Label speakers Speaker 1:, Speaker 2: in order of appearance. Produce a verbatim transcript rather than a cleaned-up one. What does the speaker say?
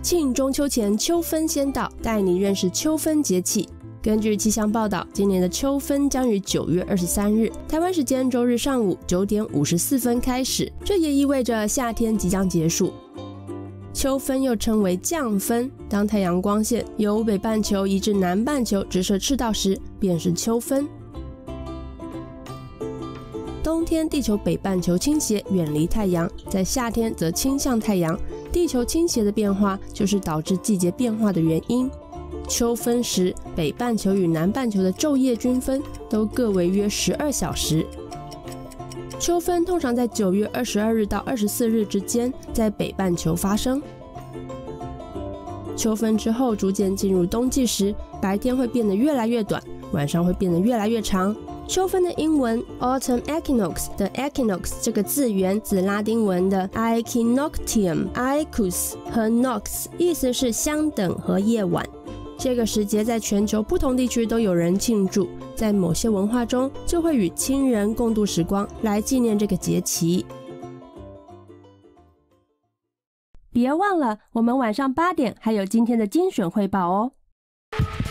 Speaker 1: 庆中秋前，秋分先到，带你认识秋分节气。根据气象报道，今年的秋分将于九月二十三日台湾时间周日上午九点五十四分开始，这也意味着夏天即将结束。秋分又称为降分，当太阳光线由北半球移至南半球直射赤道时，便是秋分。冬天地球北半球倾斜，远离太阳，在夏天则倾向太阳。地球倾斜的变化就是导致季节变化的原因。秋分时，北半球与南半球的昼夜均分都各为约十二小时。秋分通常在九月二十二日到二十四日之间，在北半球发生。秋分之后逐渐进入冬季时，白天会变得越来越短，晚上会变得越来越长。秋分的英文 Autumn Equinox 的 Equinox 这个字源自拉丁文的 Equinoctium、Equus 和 Nox， 意思是相等和夜晚。这个时节在全球不同地区都有人庆祝，在某些文化中就会与亲人共度时光，来纪念这个节期。别忘了，我们晚上八点还有今天的精选汇报哦。